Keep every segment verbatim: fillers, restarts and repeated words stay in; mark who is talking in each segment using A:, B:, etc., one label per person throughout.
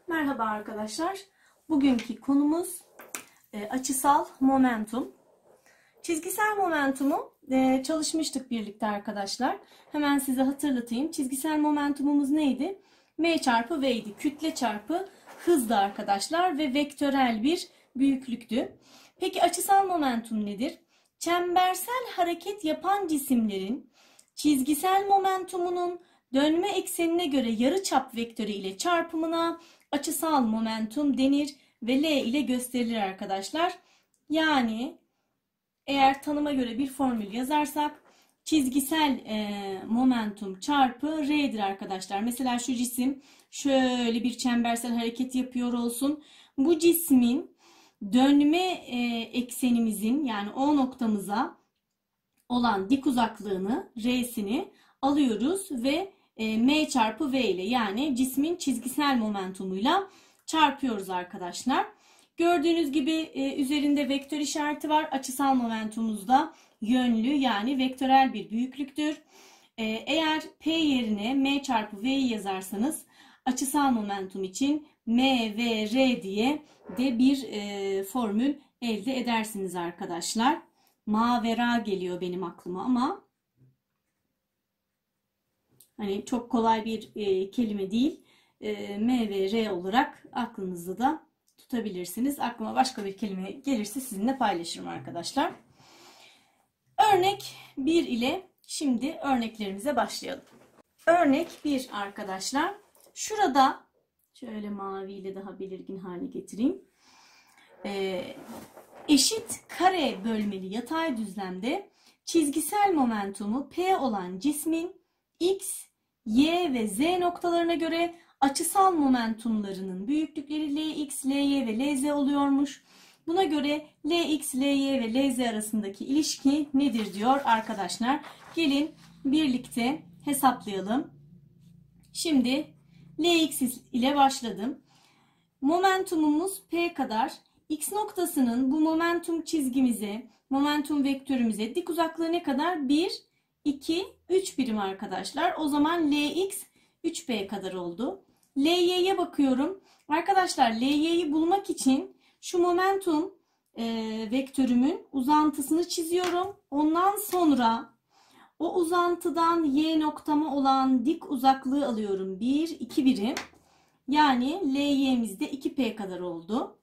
A: Merhaba arkadaşlar. Bugünkü konumuz e, açısal momentum. Çizgisel momentumu e, çalışmıştık birlikte arkadaşlar. Hemen size hatırlatayım. Çizgisel momentumumuz neydi? M çarpı V'ydi. Kütle çarpı hızdı arkadaşlar ve vektörel bir büyüklüktü. Peki açısal momentum nedir? Çembersel hareket yapan cisimlerin çizgisel momentumunun dönme eksenine göre yarıçap vektörü ile çarpımına açısal momentum denir ve L ile gösterilir arkadaşlar. Yani eğer tanıma göre bir formül yazarsak çizgisel e, momentum çarpı R'dir arkadaşlar. Mesela şu cisim şöyle bir çembersel hareket yapıyor olsun. Bu cismin dönme e, eksenimizin yani O noktamıza olan dik uzaklığını R'sini alıyoruz ve e, M çarpı V ile yani cismin çizgisel momentumuyla çarpıyoruz arkadaşlar. Gördüğünüz gibi e, üzerinde vektör işareti var. Açısal momentumumuz da yönlü yani vektörel bir büyüklüktür. E, eğer P yerine M çarpı V'yi yazarsanız açısal momentum için M V R diye de bir e, formül elde edersiniz arkadaşlar. Mavera geliyor benim aklıma ama hani çok kolay bir e, kelime değil. E, M ve R olarak aklınızda da tutabilirsiniz. Aklıma başka bir kelime gelirse sizinle paylaşırım arkadaşlar. Örnek bir ile şimdi örneklerimize başlayalım. Örnek bir arkadaşlar. Şurada şöyle maviyle daha belirgin hale getireyim. E, eşit kare bölmeli yatay düzlemde çizgisel momentumu P olan cismin X, Y ve Z noktalarına göre açısal momentumlarının büyüklükleri Lx, Ly ve Lz oluyormuş. Buna göre Lx, Ly ve Lz arasındaki ilişki nedir diyor arkadaşlar. Gelin birlikte hesaplayalım. Şimdi Lx ile başladım. Momentumumuz P kadar. X noktasının bu momentum çizgimize, momentum vektörümüze dik uzaklığı ne kadar? bir, iki, üç birim arkadaşlar. O zaman Lx üç B kadar oldu. Ly'ye bakıyorum. Arkadaşlar Ly'yi bulmak için şu momentum e, vektörümün uzantısını çiziyorum. Ondan sonra o uzantıdan Y noktama olan dik uzaklığı alıyorum. bir, iki birim. Yani Ly'miz de iki P kadar oldu.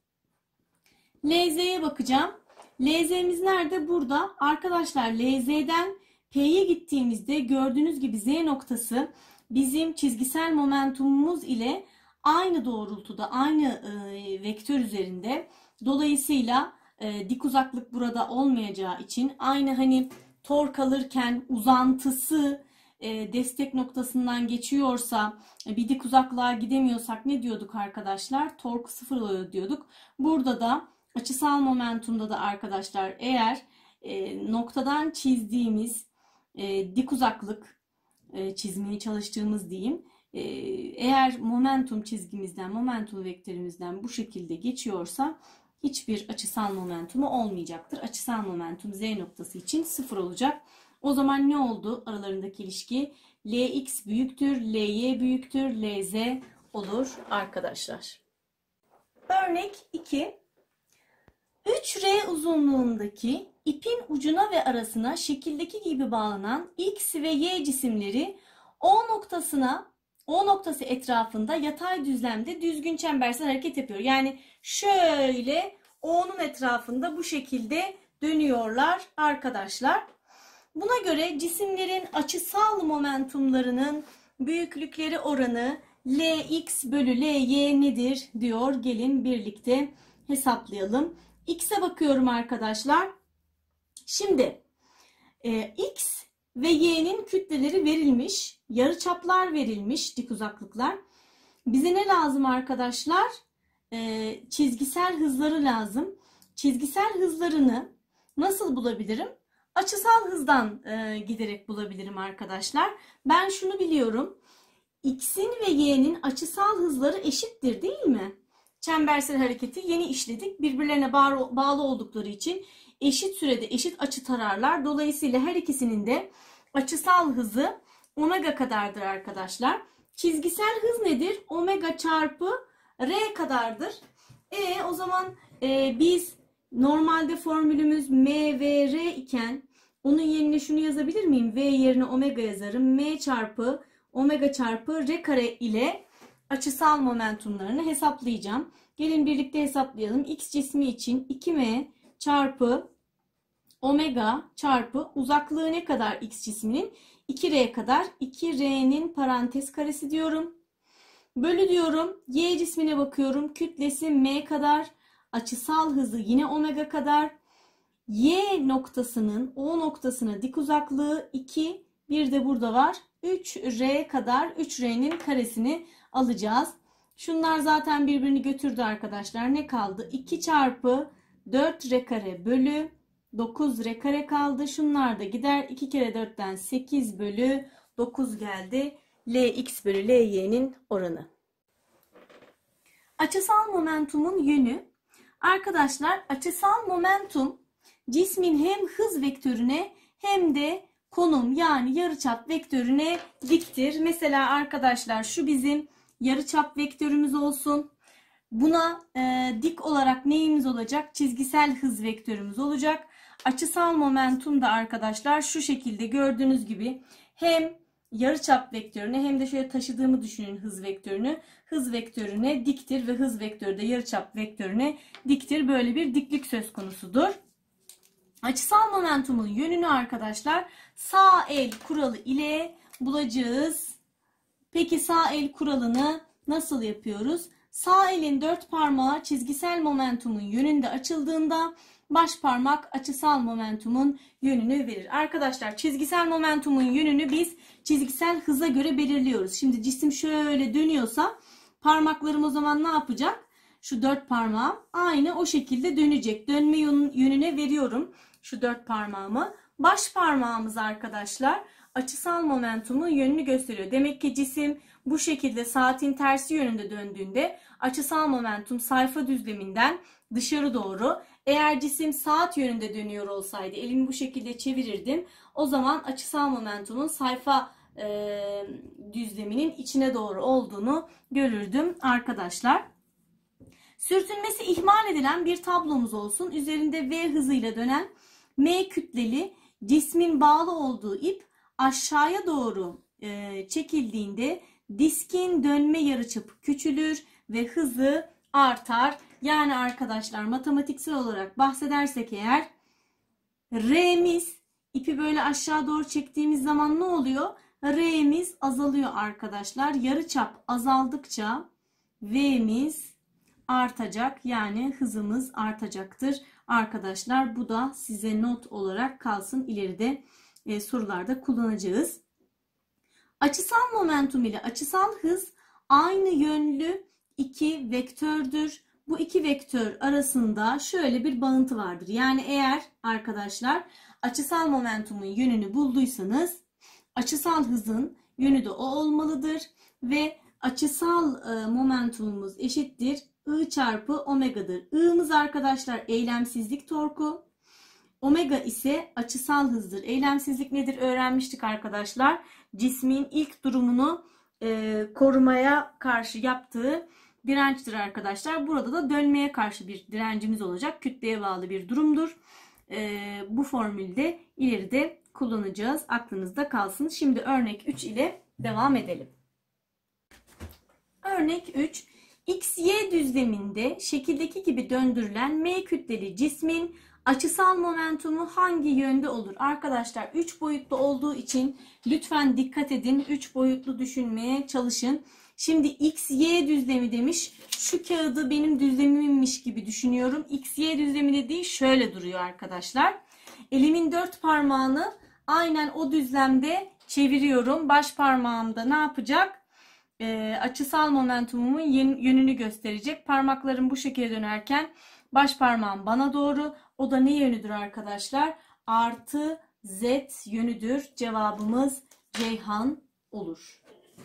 A: Lz'ye bakacağım. Lz'miz nerede? Burada. Arkadaşlar Lz'den P'ye gittiğimizde gördüğünüz gibi Z noktası bizim çizgisel momentumumuz ile aynı doğrultuda, aynı e, vektör üzerinde. Dolayısıyla e, dik uzaklık burada olmayacağı için aynı hani tork alırken uzantısı e, destek noktasından geçiyorsa e, bir dik uzaklığa gidemiyorsak ne diyorduk arkadaşlar? Tork sıfır oluyor diyorduk. Burada da açısal momentumda da arkadaşlar eğer e, noktadan çizdiğimiz e, dik uzaklık e, çizmeye çalıştığımız diyeyim. E, eğer momentum çizgimizden, momentum vektörümüzden bu şekilde geçiyorsa hiçbir açısal momentumu olmayacaktır. Açısal momentum Z noktası için sıfır olacak. O zaman ne oldu? Aralarındaki ilişki Lx büyüktür, Ly büyüktür, Lz olur arkadaşlar. Örnek iki. üç R uzunluğundaki ipin ucuna ve arasına şekildeki gibi bağlanan X ve Y cisimleri O noktasına, O noktası etrafında yatay düzlemde düzgün çembersel hareket yapıyor. Yani şöyle O'nun etrafında bu şekilde dönüyorlar arkadaşlar. Buna göre cisimlerin açısal momentumlarının büyüklükleri oranı Lx bölü Ly nedir diyor. Gelin birlikte hesaplayalım. X'e bakıyorum arkadaşlar. Şimdi e, X ve Y'nin kütleleri verilmiş. Yarıçaplar verilmiş. Dik uzaklıklar. Bize ne lazım arkadaşlar? E, çizgisel hızları lazım. Çizgisel hızlarını nasıl bulabilirim? Açısal hızdan e, giderek bulabilirim arkadaşlar. Ben şunu biliyorum. X'in ve Y'nin açısal hızları eşittir değil mi? Çembersel hareketi yeni işledik. Birbirlerine bağlı oldukları için eşit sürede eşit açı tararlar. Dolayısıyla her ikisinin de açısal hızı omega kadardır arkadaşlar. Çizgisel hız nedir? Omega çarpı R kadardır. E o zaman e, biz normalde formülümüz M V R iken onun yerine şunu yazabilir miyim? V yerine omega yazarım. M çarpı omega çarpı R kare ile açısal momentumlarını hesaplayacağım. Gelin birlikte hesaplayalım. X cismi için iki M çarpı omega çarpı uzaklığı ne kadar X cisminin? iki R kadar. iki R'nin parantez karesi diyorum. Bölü diyorum. Y cismine bakıyorum. Kütlesi M kadar. Açısal hızı yine omega kadar. Y noktasının O noktasına dik uzaklığı iki. Bir de burada var. üç R kadar. üç R'nin karesini alacağız. Şunlar zaten birbirini götürdü arkadaşlar. Ne kaldı? iki çarpı dört R kare bölü dokuz R kare kaldı. Şunlar da gider. iki kere dörtten sekiz bölü dokuz geldi. Lx bölü Ly'nin oranı. Açısal momentumun yönü. Arkadaşlar açısal momentum cismin hem hız vektörüne hem de konum yani yarıçap vektörüne diktir. Mesela arkadaşlar şu bizim yarıçap vektörümüz olsun. Buna e, dik olarak neyimiz olacak? Çizgisel hız vektörümüz olacak. Açısal momentum da arkadaşlar şu şekilde gördüğünüz gibi hem yarıçap vektörüne hem de şöyle taşıdığımı düşünün hız vektörünü. Hız vektörüne diktir ve hız vektörü de yarıçap vektörüne diktir. Böyle bir diklik söz konusudur. Açısal momentumun yönünü arkadaşlar sağ el kuralı ile bulacağız. Peki sağ el kuralını nasıl yapıyoruz? Sağ elin dört parmağı çizgisel momentumun yönünde açıldığında baş parmak açısal momentumun yönünü verir. Arkadaşlar çizgisel momentumun yönünü biz çizgisel hıza göre belirliyoruz. Şimdi cisim şöyle dönüyorsa parmaklarım o zaman ne yapacak? Şu dört parmağım aynı o şekilde dönecek. Dönme yönüne veriyorum şu dört parmağımı. Baş parmağımız arkadaşlar açısal momentumun yönünü gösteriyor. Demek ki cisim bu şekilde saatin tersi yönünde döndüğünde açısal momentum sayfa düzleminden dışarı doğru. Eğer cisim saat yönünde dönüyor olsaydı elimi bu şekilde çevirirdim. O zaman açısal momentumun sayfa e, düzleminin içine doğru olduğunu görürdüm arkadaşlar. Sürtünmesi ihmal edilen bir tablomuz olsun. Üzerinde V hızıyla dönen M kütleli cismin bağlı olduğu ip aşağıya doğru e, çekildiğinde diskin dönme yarıçapı küçülür ve hızı artar. Yani arkadaşlar matematiksel olarak bahsedersek eğer R'miz ipi böyle aşağı doğru çektiğimiz zaman ne oluyor? R'miz azalıyor arkadaşlar. Yarıçap azaldıkça V'miz artacak. Yani hızımız artacaktır. Arkadaşlar bu da size not olarak kalsın. İleride e, sorularda kullanacağız. Açısal momentum ile açısal hız aynı yönlü iki vektördür. Bu iki vektör arasında şöyle bir bağıntı vardır. Yani eğer arkadaşlar açısal momentumun yönünü bulduysanız açısal hızın yönü de o olmalıdır. Ve açısal e, momentumumuz eşittir I çarpı omega'dır. I'mız arkadaşlar eylemsizlik torku. Omega ise açısal hızdır. Eylemsizlik nedir öğrenmiştik arkadaşlar. Cismin ilk durumunu e, korumaya karşı yaptığı dirençtir arkadaşlar. Burada da dönmeye karşı bir direncimiz olacak. Kütleye bağlı bir durumdur. E, bu formülde ileride kullanacağız. Aklınızda kalsın. Şimdi örnek üç ile devam edelim. Örnek üç. X Y düzleminde şekildeki gibi döndürülen M kütleli cismin açısal momentumu hangi yönde olur? Arkadaşlar üç boyutlu olduğu için lütfen dikkat edin. üç boyutlu düşünmeye çalışın. Şimdi X Y düzlemi demiş. Şu kağıdı benim düzlemimmiş gibi düşünüyorum. X Y düzlemi dediği şöyle duruyor arkadaşlar. Elimin dört parmağını aynen o düzlemde çeviriyorum. Baş parmağımda ne yapacak? E, açısal momentumumun yönünü gösterecek. Parmaklarım bu şekilde dönerken baş parmağım bana doğru. O da ne yönüdür arkadaşlar? Artı Z yönüdür. Cevabımız Ceyhan olur.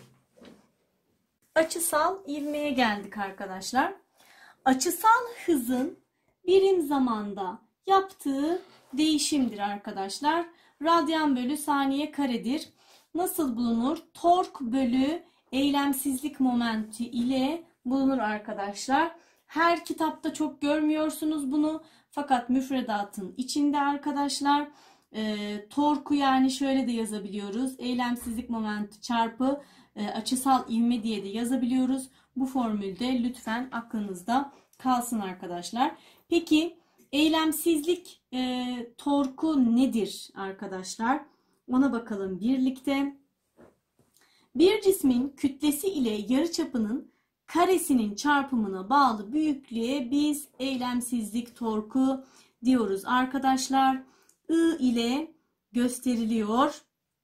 A: Açısal ivmeye geldik arkadaşlar. Açısal hızın birim zamanda yaptığı değişimdir arkadaşlar. Radyan bölü saniye karedir. Nasıl bulunur? Tork bölü eylemsizlik momenti ile bulunur arkadaşlar. Her kitapta çok görmüyorsunuz bunu. Fakat müfredatın içinde arkadaşlar. E, torku yani şöyle de yazabiliyoruz. Eylemsizlik momenti çarpı e, açısal ivme diye de yazabiliyoruz. Bu formülde lütfen aklınızda kalsın arkadaşlar. Peki eylemsizlik e, torku nedir arkadaşlar? Ona bakalım birlikte. Bir cismin kütlesi ile yarıçapının karesinin çarpımına bağlı büyüklüğe biz eylemsizlik torku diyoruz arkadaşlar. I ile gösteriliyor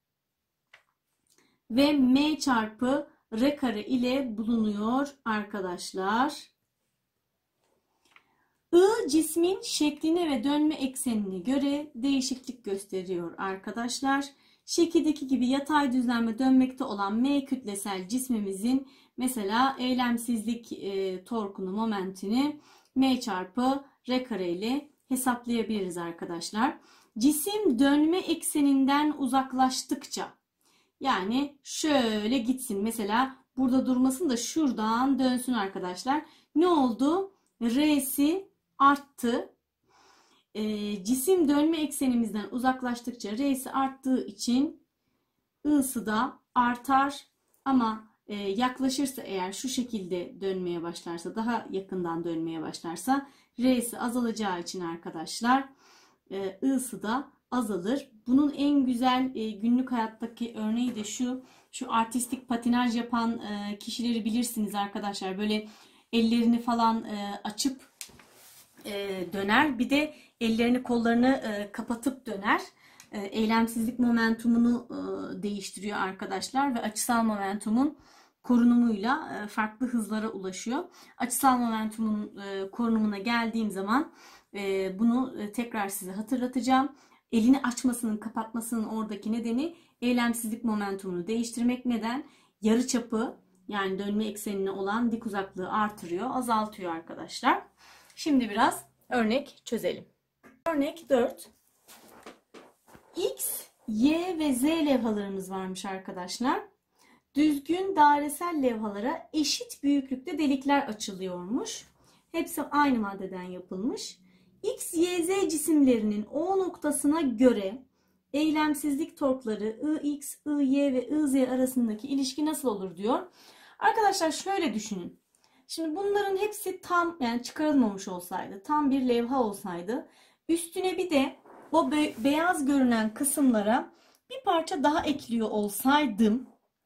A: ve m çarpı r kare ile bulunuyor arkadaşlar. I cismin şekline ve dönme eksenine göre değişiklik gösteriyor arkadaşlar. Şekildeki gibi yatay düzlemde dönmekte olan m kütlesel cismimizin mesela eylemsizlik e, torkunu, momentini m çarpı r kare ile hesaplayabiliriz arkadaşlar. Cisim dönme ekseninden uzaklaştıkça, yani şöyle gitsin mesela, burada durmasın da şuradan dönsün arkadaşlar. Ne oldu? R'si arttı. E, cisim dönme eksenimizden uzaklaştıkça R'si arttığı için I'sı da artar. Ama e, yaklaşırsa eğer, şu şekilde dönmeye başlarsa, daha yakından dönmeye başlarsa R'si azalacağı için arkadaşlar e, I'sı da azalır. Bunun en güzel e, günlük hayattaki örneği de şu. Şu artistik patinaj yapan e, kişileri bilirsiniz arkadaşlar. Böyle ellerini falan e, açıp e, döner. Bir de ellerini kollarını e, kapatıp döner. E, eylemsizlik momentumunu e, değiştiriyor arkadaşlar ve açısal momentumun korunumuyla e, farklı hızlara ulaşıyor. Açısal momentumun e, korunumuna geldiğim zaman e, bunu e, tekrar size hatırlatacağım. Elini açmasının, kapatmasının oradaki nedeni eylemsizlik momentumunu değiştirmek. Neden? Yarıçapı, yani dönme eksenine olan dik uzaklığı artırıyor, azaltıyor arkadaşlar. Şimdi biraz örnek çözelim. Örnek dört. X, Y ve Z levhalarımız varmış arkadaşlar. Düzgün dairesel levhalara eşit büyüklükte delikler açılıyormuş. Hepsi aynı maddeden yapılmış. X, Y, Z cisimlerinin O noktasına göre eylemsizlik torkları Ix, Y ve Iz arasındaki ilişki nasıl olur diyor. Arkadaşlar şöyle düşünün. Şimdi bunların hepsi tam, yani çıkarılmamış olsaydı, tam bir levha olsaydı, üstüne bir de o be beyaz görünen kısımlara bir parça daha ekliyor olsaydım,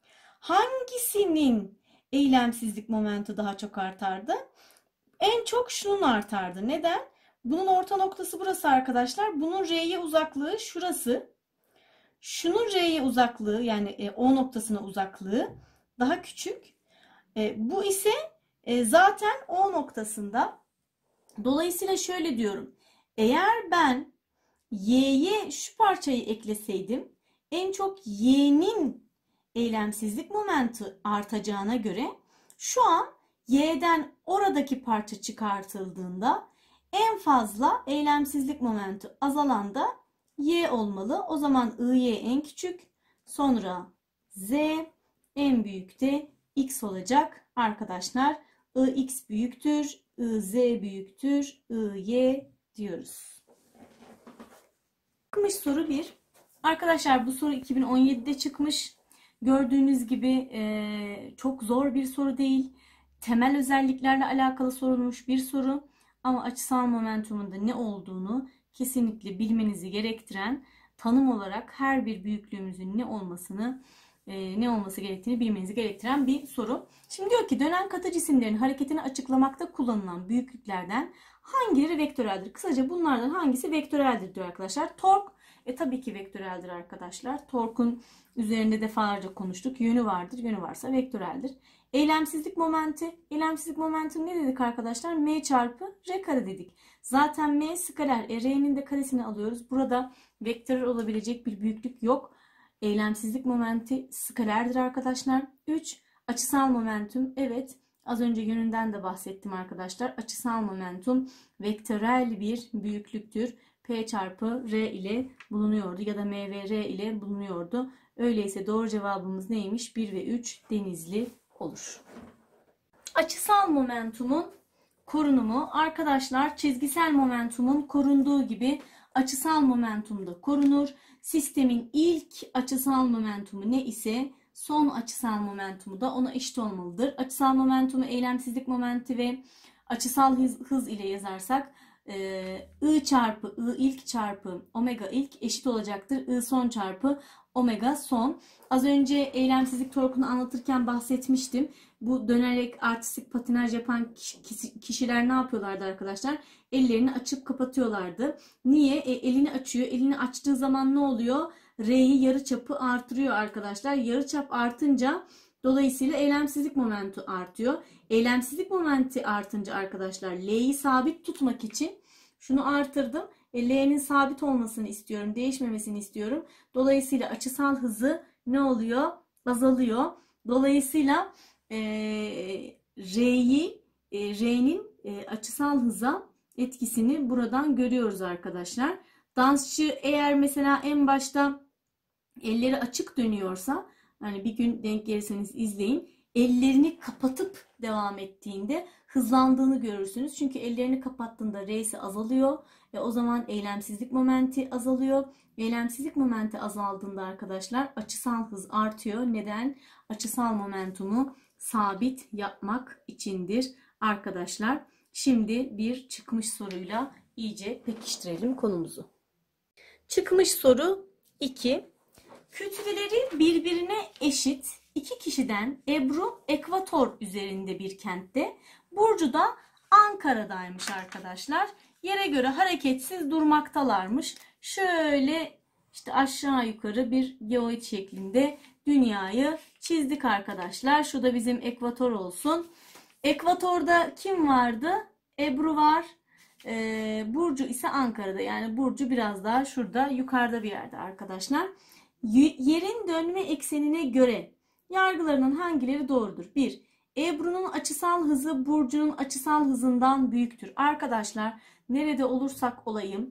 A: hangisinin eylemsizlik momenti daha çok artardı? En çok şunun artardı. Neden? Bunun orta noktası burası arkadaşlar. Bunun R'ye uzaklığı şurası. Şunun R'ye uzaklığı, yani e, O noktasına uzaklığı daha küçük. E, bu ise e, zaten O noktasında. Dolayısıyla şöyle diyorum. Eğer ben Y'ye şu parçayı ekleseydim, en çok Y'nin eylemsizlik momenti artacağına göre şu an Y'den oradaki parça çıkartıldığında en fazla eylemsizlik momenti azalan da Y olmalı. O zaman I Y en küçük, sonra Z, en büyük de X olacak arkadaşlar. I X büyüktür, I Z büyüktür, I Y diyoruz. Çıkmış soru bir. Arkadaşlar bu soru iki bin on yedide çıkmış. Gördüğünüz gibi e, çok zor bir soru değil. Temel özelliklerle alakalı sorulmuş bir soru. Ama açısal momentumunda ne olduğunu kesinlikle bilmenizi gerektiren, tanım olarak her bir büyüklüğümüzün ne olmasını, e, ne olması gerektiğini bilmenizi gerektiren bir soru. Şimdi diyor ki dönen katı cisimlerin hareketini açıklamakta kullanılan büyüklüklerden hangileri vektöreldir? Kısaca bunlardan hangisi vektöreldir diyor arkadaşlar. Tork e tabii ki vektöreldir arkadaşlar. Torkun üzerinde defalarca konuştuk. Yönü vardır. Yönü varsa vektöreldir. Eylemsizlik momenti. Eylemsizlik momenti ne dedik arkadaşlar? M çarpı R kare dedik. Zaten M skaler. E, R'nin de karesini alıyoruz. Burada vektörel olabilecek bir büyüklük yok. Eylemsizlik momenti skalerdir arkadaşlar. üç. Açısal momentum. Evet. Az önce yönünden de bahsettim arkadaşlar. Açısal momentum vektörel bir büyüklüktür. P çarpı R ile bulunuyordu ya da M ve R ile bulunuyordu. Öyleyse doğru cevabımız neymiş? bir ve üç Denizli olur. Açısal momentumun korunumu. Arkadaşlar çizgisel momentumun korunduğu gibi açısal momentum da korunur. Sistemin ilk açısal momentumu ne ise son açısal momentumu da ona eşit olmalıdır. Açısal momentumu eylemsizlik momenti ve açısal hız, hız ile yazarsak I çarpı I ilk çarpı omega ilk eşit olacaktır. I son çarpı omega son. Az önce eylemsizlik torkunu anlatırken bahsetmiştim. Bu dönerek artistik patinaj yapan kişiler ne yapıyorlardı arkadaşlar? Ellerini açıp kapatıyorlardı. Niye? E, elini açıyor. Elini açtığı zaman ne oluyor? R'yi yarıçapı artırıyor arkadaşlar. Yarıçap artınca dolayısıyla eylemsizlik momenti artıyor. Eylemsizlik momenti artınca arkadaşlar L'yi sabit tutmak için şunu artırdım. E, L'nin sabit olmasını istiyorum. Değişmemesini istiyorum. Dolayısıyla açısal hızı ne oluyor? Azalıyor. Dolayısıyla e, R'yi e, R'nin e, açısal hıza etkisini buradan görüyoruz arkadaşlar. Dansçı eğer mesela en başta elleri açık dönüyorsa, hani bir gün denk gelirseniz izleyin, ellerini kapatıp devam ettiğinde hızlandığını görürsünüz. Çünkü ellerini kapattığında R'si azalıyor ve o zaman eylemsizlik momenti azalıyor. Eylemsizlik momenti azaldığında arkadaşlar açısal hız artıyor. Neden? Açısal momentumu sabit yapmak içindir arkadaşlar. Şimdi bir çıkmış soruyla iyice pekiştirelim konumuzu. Çıkmış soru iki. Kütleleri birbirine eşit iki kişiden Ebru ekvator üzerinde bir kentte, Burcu da Ankara'daymış arkadaşlar. Yere göre hareketsiz durmaktalarmış. Şöyle işte aşağı yukarı bir geoid şeklinde dünyayı çizdik arkadaşlar. Şu da bizim ekvator olsun. Ekvatorda kim vardı? Ebru var. Ee, Burcu ise Ankara'da. Yani Burcu biraz daha şurada yukarıda bir yerde arkadaşlar. Yerin dönme eksenine göre yargılarının hangileri doğrudur? bir. Ebru'nun açısal hızı Burcu'nun açısal hızından büyüktür. Arkadaşlar nerede olursak olayım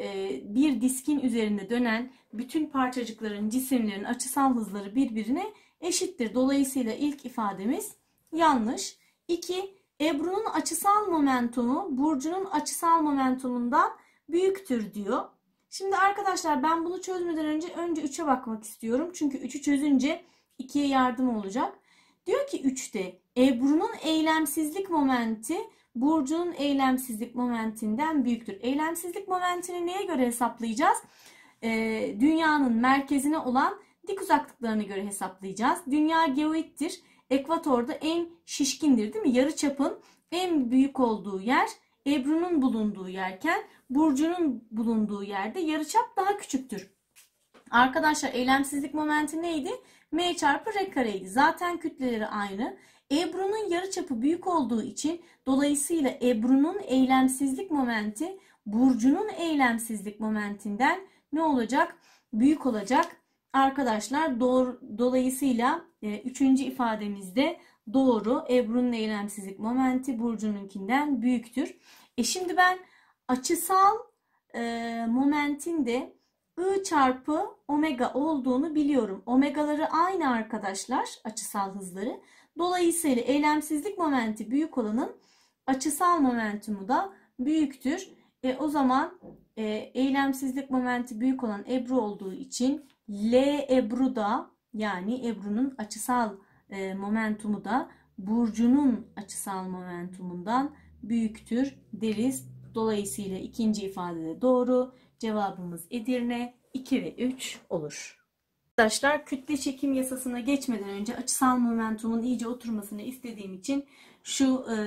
A: bir diskin üzerinde dönen bütün parçacıkların, cisimlerin açısal hızları birbirine eşittir. Dolayısıyla ilk ifademiz yanlış. iki. Ebru'nun açısal momentumu Burcu'nun açısal momentumundan büyüktür diyor. Şimdi arkadaşlar ben bunu çözmeden önce önce üçe bakmak istiyorum. Çünkü üçü çözünce ikiye yardım olacak. Diyor ki üçte Ebru'nun eylemsizlik momenti Burcu'nun eylemsizlik momentinden büyüktür. Eylemsizlik momentini neye göre hesaplayacağız? Ee, dünyanın merkezine olan dik uzaklıklarına göre hesaplayacağız. Dünya geoittir. Ekvatorda en şişkindir değil mi? Yarıçapın en büyük olduğu yer Ebru'nun bulunduğu yerken Burcu'nun bulunduğu yerde yarıçap daha küçüktür. Arkadaşlar eylemsizlik momenti neydi? M çarpı R kareydi. Zaten kütleleri aynı. Ebru'nun yarıçapı büyük olduğu için dolayısıyla Ebru'nun eylemsizlik momenti Burcu'nun eylemsizlik momentinden ne olacak? Büyük olacak. Arkadaşlar doğru, dolayısıyla e, üçüncü ifademizde doğru. Ebru'nun eylemsizlik momenti Burcu'nunkinden büyüktür. E şimdi ben açısal e, momentin de I çarpı omega olduğunu biliyorum. Omegaları aynı arkadaşlar, açısal hızları. Dolayısıyla eylemsizlik momenti büyük olanın açısal momentumu da büyüktür. E, o zaman e, eylemsizlik momenti büyük olan Ebru olduğu için L Ebru da, yani Ebru'nun açısal e, momentumu da Burcu'nun açısal momentumundan büyüktür deriz. Dolayısıyla ikinci ifadede doğru. Cevabımız Edirne. iki ve üç olur. Arkadaşlar kütle çekim yasasına geçmeden önce açısal momentumun iyice oturmasını istediğim için şu e,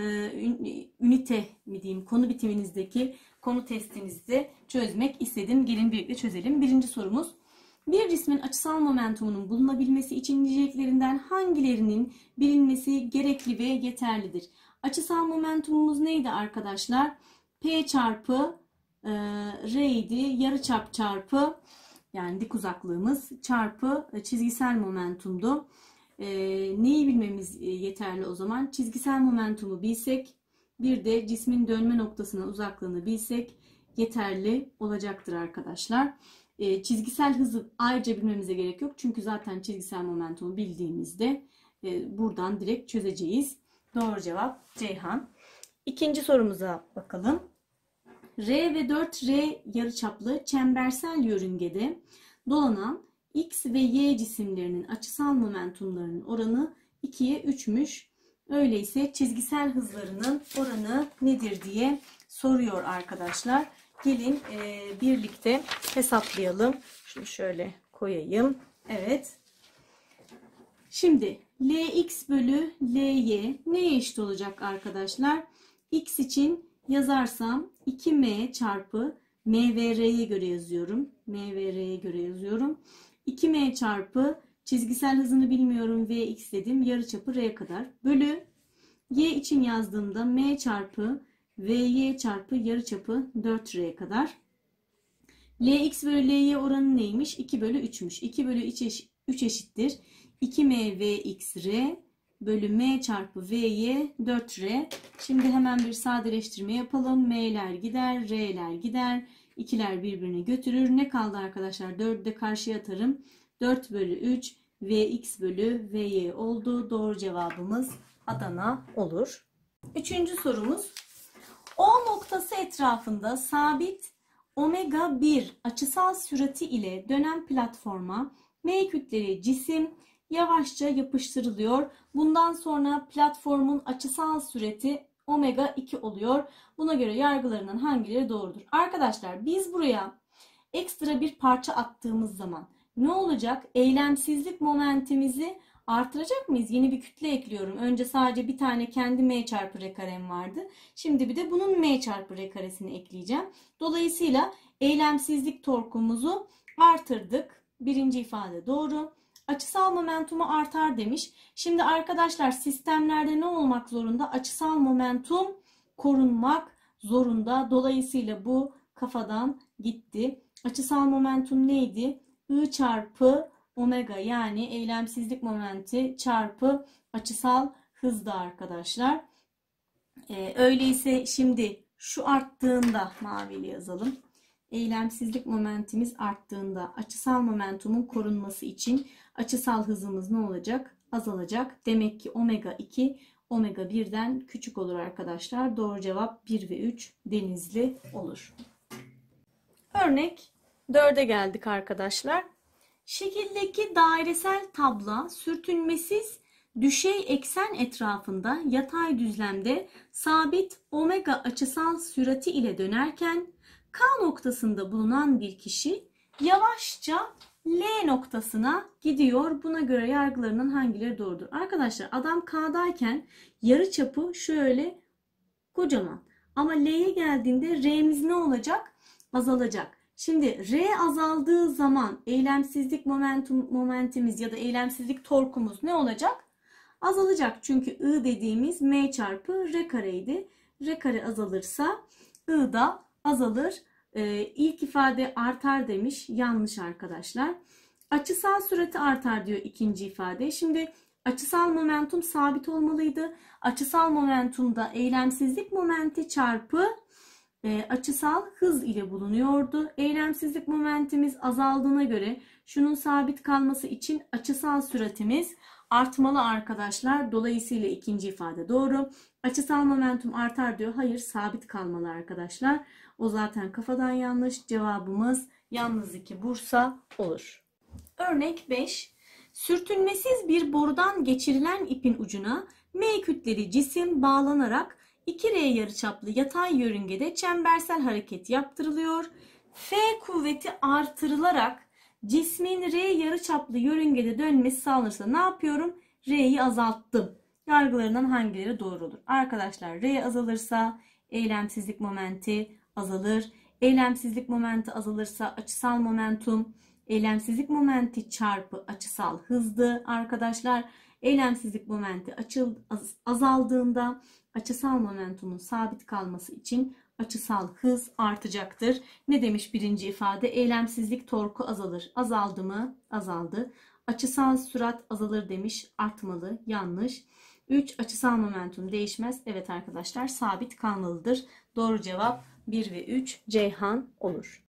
A: ünite mi diyeyim, konu bitiminizdeki konu testinizi çözmek istedim. Gelin birlikte çözelim. Birinci sorumuz. Bir cismin açısal momentumunun bulunabilmesi için niceliklerinden hangilerinin bilinmesi gerekli ve yeterlidir? Açısal momentumumuz neydi arkadaşlar? P çarpı e, R idi. Yarıçap çarpı, yani dik uzaklığımız çarpı çizgisel momentumdu. E, neyi bilmemiz yeterli o zaman? Çizgisel momentumu bilsek, bir de cismin dönme noktasına uzaklığını bilsek yeterli olacaktır arkadaşlar. E, çizgisel hızı ayrıca bilmemize gerek yok. Çünkü zaten çizgisel momentumu bildiğimizde e, buradan direkt çözeceğiz. Doğru cevap Ceyhan. İkinci sorumuza bakalım. R ve dört R yarıçaplı çembersel yörüngede dolanan X ve Y cisimlerinin açısal momentumlarının oranı ikiye üçmüş. Öyleyse çizgisel hızlarının oranı nedir diye soruyor arkadaşlar. Gelin e, birlikte hesaplayalım. Şunu şöyle koyayım. Evet. Şimdi Lx bölü Ly neye eşit olacak arkadaşlar? X için yazarsam iki m çarpı m ve r'ye göre yazıyorum. M ve r'ye göre yazıyorum. iki m çarpı çizgisel hızını bilmiyorum vx dedim. Yarıçapı r kadar. Bölü y için yazdığımda m çarpı vy çarpı yarıçapı dört r kadar. Lx bölü Ly oranı neymiş? iki bölü üçmüş. iki bölü üç eşittir. iki m vx r bölü m çarpı vy dört r. Şimdi hemen bir sadeleştirme yapalım. M'ler gider, r'ler gider. ikiler birbirini götürür. Ne kaldı arkadaşlar? dördü de karşıya atarım. dört bölü üç vx bölü vy oldu. Doğru cevabımız Adana olur. Üçüncü sorumuz. O noktası etrafında sabit omega bir açısal sürati ile dönen platforma M kütleli cisim yavaşça yapıştırılıyor. Bundan sonra platformun açısal süreti omega iki oluyor. Buna göre yargılarından hangileri doğrudur? Arkadaşlar biz buraya ekstra bir parça attığımız zaman ne olacak? Eylemsizlik momentimizi artıracak mıyız? Yeni bir kütle ekliyorum. Önce sadece bir tane kendi m çarpı r karem vardı. Şimdi bir de bunun m çarpı r karesini ekleyeceğim. Dolayısıyla eylemsizlik torkumuzu artırdık. Birinci ifade doğru. Açısal momentumu artar demiş. Şimdi arkadaşlar sistemlerde ne olmak zorunda? Açısal momentum korunmak zorunda. Dolayısıyla bu kafadan gitti. Açısal momentum neydi? I çarpı omega yani eylemsizlik momenti çarpı açısal hızda arkadaşlar. Ee, öyleyse şimdi şu arttığında maviyle yazalım. Eylemsizlik momentimiz arttığında açısal momentumun korunması için açısal hızımız ne olacak? Azalacak. Demek ki omega iki omega birden küçük olur arkadaşlar. Doğru cevap bir ve üç Denizli olur. Örnek dörde geldik arkadaşlar. Şekildeki dairesel tabla sürtünmesiz düşey eksen etrafında yatay düzlemde sabit omega açısal sürati ile dönerken K noktasında bulunan bir kişi yavaşça L noktasına gidiyor. Buna göre yargılarının hangileri doğrudur? Arkadaşlar adam K'dayken yarıçapı şöyle kocaman. Ama L'ye geldiğinde R'miz ne olacak? Azalacak. Şimdi R azaldığı zaman eylemsizlik momentum, momentimiz ya da eylemsizlik torkumuz ne olacak? Azalacak. Çünkü I dediğimiz M çarpı R kareydi. R kare azalırsa I da azalır. Ee, ilk ifade artar demiş. Yanlış arkadaşlar. Açısal sürati artar diyor ikinci ifade. Şimdi açısal momentum sabit olmalıydı. Açısal momentumda eylemsizlik momenti çarpı e, açısal hız ile bulunuyordu. Eylemsizlik momentimiz azaldığına göre şunun sabit kalması için açısal süratimiz artmalı arkadaşlar. Dolayısıyla ikinci ifade doğru. Açısal momentum artar diyor. Hayır, sabit kalmalı arkadaşlar. O zaten kafadan yanlış. Cevabımız yalnız iki Bursa olur. Örnek beş. Sürtünmesiz bir borudan geçirilen ipin ucuna M kütleli cisim bağlanarak iki R yarıçaplı yatay yörüngede çembersel hareket yaptırılıyor. F kuvveti artırılarak cismin R yarıçaplı yörüngede dönmesi sağlanırsa ne yapıyorum? R'yi azalttım. Yargılarından hangileri doğru olur? Arkadaşlar R azalırsa eylemsizlik momenti azalır. Eylemsizlik momenti azalırsa açısal momentum, eylemsizlik momenti çarpı açısal hızdı arkadaşlar. Eylemsizlik momenti açıl, az, azaldığında açısal momentumun sabit kalması için açısal hız artacaktır. Ne demiş birinci ifade? Eylemsizlik torku azalır. Azaldı mı? Azaldı. Açısal sürat azalır demiş. Artmalı. Yanlış. üç. Açısal momentum değişmez. Evet arkadaşlar, sabit kalmalıdır. Doğru cevap bir ve üç Ceyhan olur.